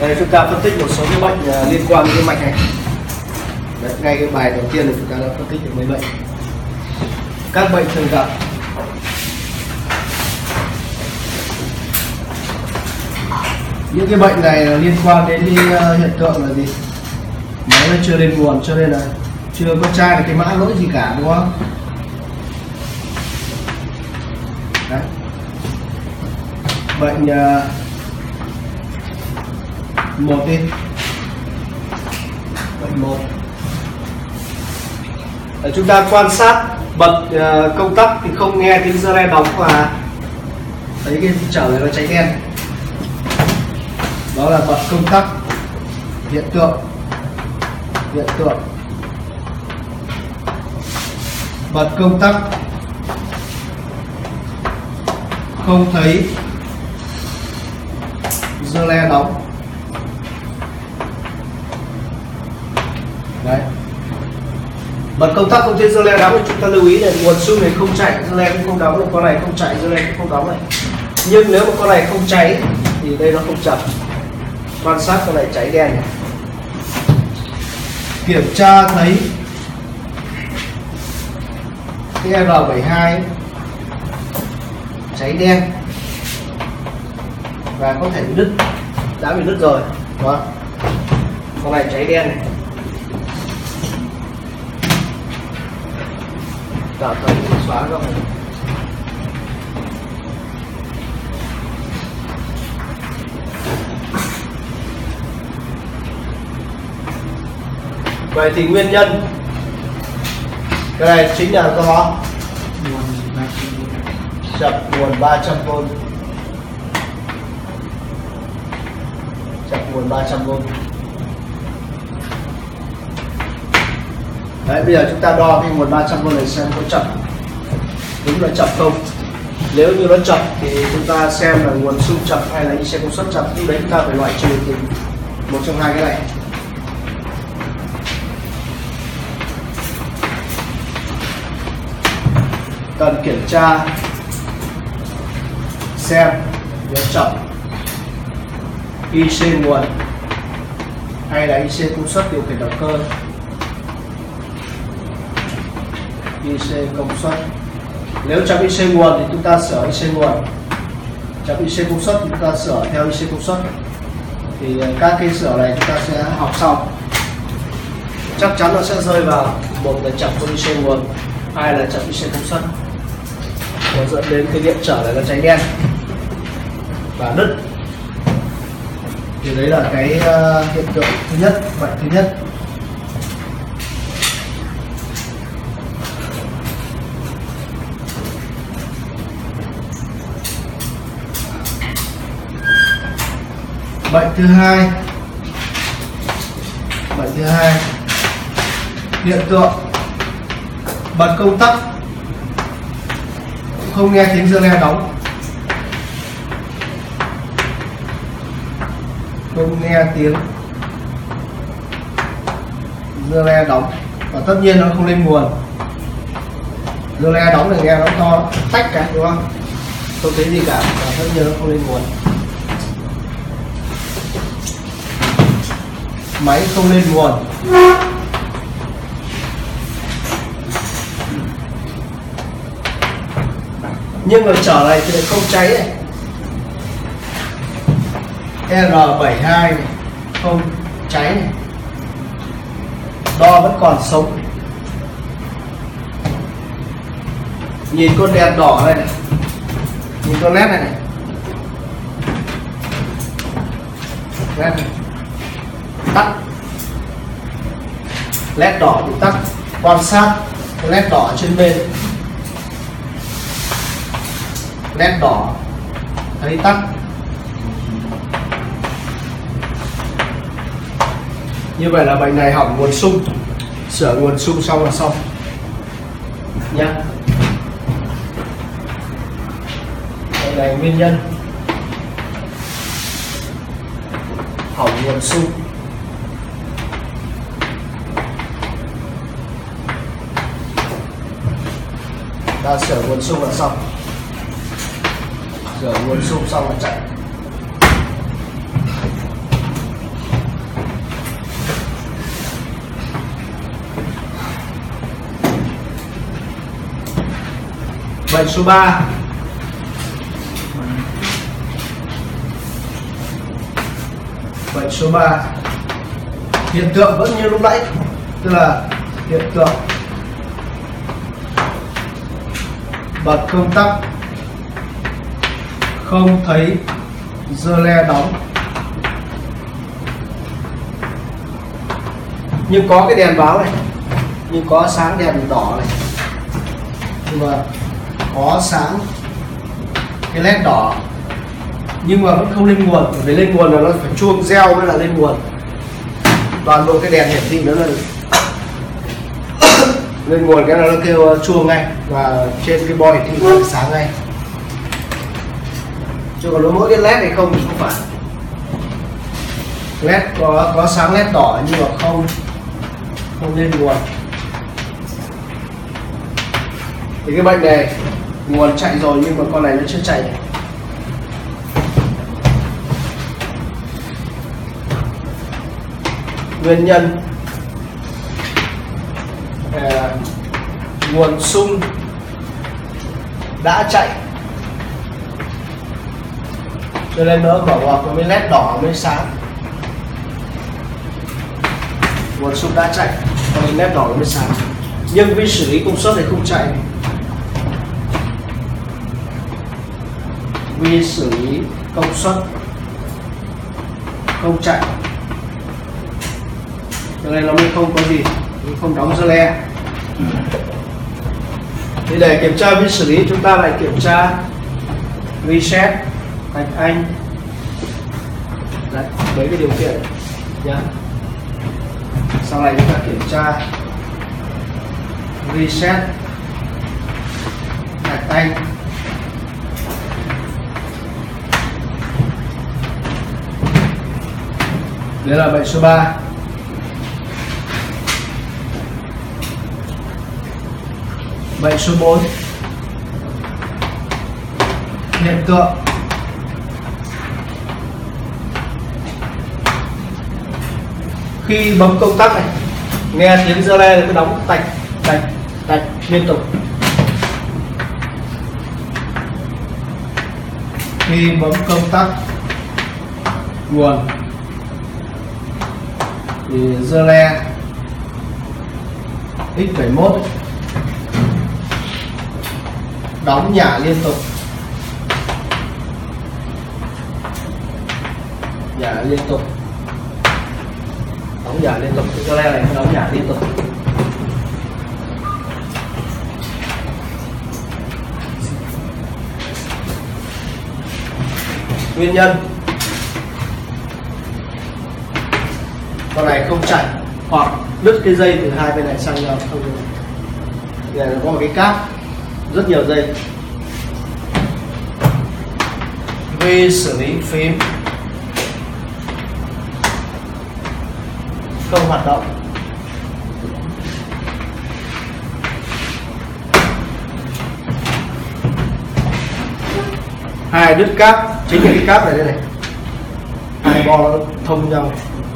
Đây chúng ta phân tích một số cái bệnh liên quan đến cái mạch này. Đấy, ngay cái bài đầu tiên là chúng ta đã phân tích được mấy bệnh. Các bệnh thường gặp. Những cái bệnh này là liên quan đến cái hiện tượng là gì? Máy nó chưa lên nguồn cho nên là chưa có tra được cái mã lỗi gì cả, đúng không? Đấy. Bệnh một đi. Bệnh một. Chúng ta quan sát bật công tắc thì không nghe tiếng giơ le đóng và thấy cái trở này nó cháy đen. Đó là bật công tắc. Hiện tượng bật công tắc không thấy giơ le đóng. Đấy. Bật công tắc không thấy giơ le đóng thì chúng ta lưu ý là nguồn xung này không chạy, giơ le cũng không đóng, này con này không chạy, giơ le cũng không đóng này. Nhưng nếu mà con này không cháy thì đây nó không chập. Quan sát con này cháy đen này. Kiểm tra thấy cái R72 cháy đen và có thể bị nứt, đã bị nứt rồi. Đó. Con này cháy đen này. Tạo thấy xóa không? Vậy thì nguyên nhân cái này chính là do chập nguồn 300V. Chập nguồn 300V. Đấy, bây giờ chúng ta đo cái nguồn 300V này xem có chập, đúng là chập không. Nếu như nó chập thì chúng ta xem là nguồn xung chập hay là IC công suất chập. Lúc đấy chúng ta phải loại trừ thì một trong hai cái này. Cần kiểm tra xem nếu chập IC nguồn hay là IC công suất điều khiển động cơ. IC công suất. Nếu chập IC nguồn thì chúng ta sửa IC nguồn, chập IC công suất thì chúng ta sửa theo IC công suất. Thì các cái sửa này chúng ta sẽ học sau. Chắc chắn nó sẽ rơi vào một là chập IC nguồn, hai là chập IC công suất, nó dẫn đến cái điện trở này nó cháy đen và nứt. Thì đấy là cái hiện tượng thứ nhất, bệnh thứ nhất. Bệnh thứ hai. Bệnh thứ hai, hiện tượng bật công tắc không nghe tiếng giơ le đóng. Không nghe tiếng giơ le đóng và tất nhiên nó không lên nguồn. Giơ le đóng thì nghe nó to tách cái, đúng không? Không thấy gì cả và tất nhiên nó không lên nguồn. Máy không lên nguồn. Nhưng mà trở này thì lại không cháy này. R72 này không cháy này. Đo vẫn còn sống. Nhìn con đèn đỏ này, này. Nhìn con led này này. Led này. Tắt. Led đỏ bị tắt. Quan sát led đỏ trên bên. Led đỏ thấy tắt. Như vậy là bệnh này hỏng nguồn xung. Sửa nguồn xung xong là xong nhá. Đây là nguyên nhân hỏng nguồn xung. Ta sửa nguồn xung là xong. Sửa nguồn xung xong là chạy. Bệnh số 3. Bệnh số 3. Hiện tượng vẫn như lúc nãy, tức là hiện tượng bật công tắc không thấy dơ le đóng, nhưng có cái đèn báo này, nhưng có sáng đèn đỏ này, nhưng mà có sáng cái led đỏ, nhưng mà vẫn không lên nguồn. Bởi vì lên nguồn là nó phải chuông reo mới là lên nguồn. Toàn bộ cái đèn hiển thị nó là lên nguồn, cái nó kêu chuông ngay, và trên cái bo hiển thị nó sáng ngay. Chứ còn nó mỗi cái led này không thì không phải. Led có sáng led đỏ nhưng mà không lên nguồn. Thì cái bệnh này nguồn chạy rồi nhưng mà con này nó chưa chạy. Nguyên nhân nguồn sung đã chạy, cho nên nó mở ngoặc với led đỏ mới sáng. Nguồn sung đã chạy, còn led đỏ mới sáng. Nhưng vi xử lý công suất này không chạy. Vi xử lý công suất không chạy, cho nên nó mới không có gì, không đóng dơ le. Thì để kiểm tra vi xử lý, chúng ta lại kiểm tra reset thạch anh. Đấy, mấy cái điều kiện nhá. Sau này chúng ta kiểm tra reset thạch anh. Đây là bệnh số 3. Bệnh số 4. Hiện tượng khi bấm công tắc này, nghe tiếng dơ le nó đóng tạch tạch tạch liên tục. Khi bấm công tắc nguồn thì dơ le X71 đóng nhả liên tục, đóng nhả liên tục. Cái dơ le này đóng nhả liên tục. Nguyên nhân con này không chạy hoặc đứt cái dây từ hai bên này sang nhau không được. Đây là có một cái cáp, rất nhiều dây. Vi xử lý phím không hoạt động. Hai đứt cáp, chính là cái cáp này đây này, hai bo nó thông nhau.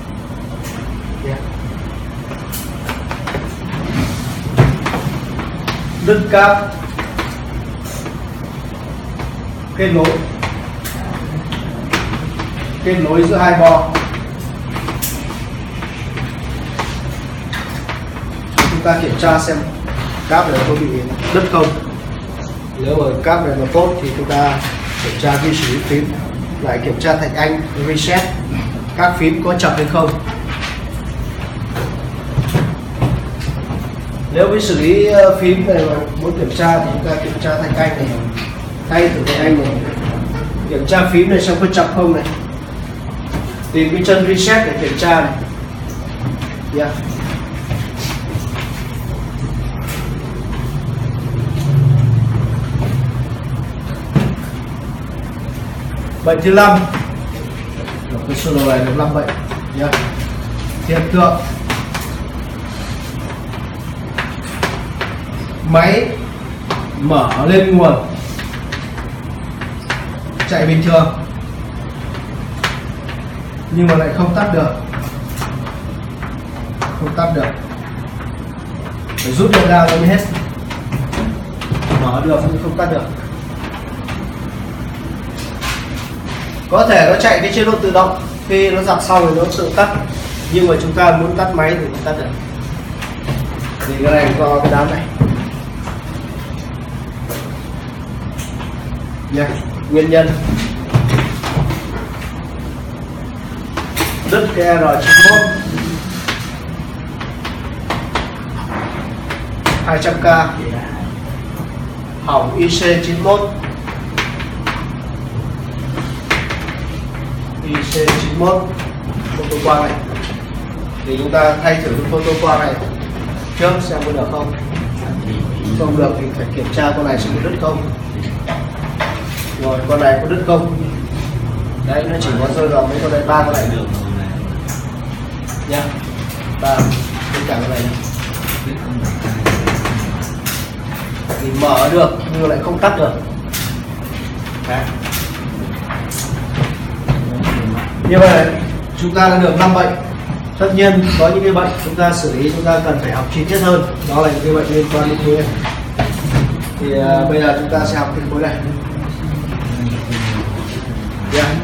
Đứt cáp kết nối giữa hai bo. Chúng ta kiểm tra xem cáp này có bị đứt không. Nếu mà cáp này mà tốt thì chúng ta kiểm tra vi xử lý phím, lại kiểm tra thạch anh reset các phím có chập hay không. Nếu với xử lý phím này mà muốn kiểm tra thì chúng ta kiểm tra thạch anh này, tay thử thạch anh này, kiểm tra phím này xem có chập không này, tìm cái chân reset để kiểm tra này. Yeah. Bệnh thứ 5, cái sơ đồ này được 5 bệnh. Yeah. Hiện tượng máy mở lên nguồn chạy bình thường nhưng mà lại không tắt được, phải rút điện ra mới hết. mở được nhưng không tắt được. Có thể nó chạy cái chế độ tự động, khi nó giặt xong thì nó tự tắt, nhưng mà chúng ta muốn tắt máy thì không tắt được. Thì cái này do cái đám này nha. Nguyên nhân đứt cái R91 200k, hỏng IC91 photo quang này, thì chúng ta thay thử cái photo quang này trước xem có được không. Không được thì phải kiểm tra con này sẽ có đứt không. Rồi con này có đứt không? Đấy, nó chỉ có rơi vào mấy con này, 3 con này được nhá, 3 tất cả con này thì mở được nhưng lại không tắt được. Đấy. Như vậy chúng ta đã được 5 bệnh. Tất nhiên có những cái bệnh chúng ta xử lý chúng ta cần phải học chi tiết hơn, đó là những cái bệnh liên quan đến thuế. Thì bây giờ chúng ta sẽ học cái khối này. Yeah.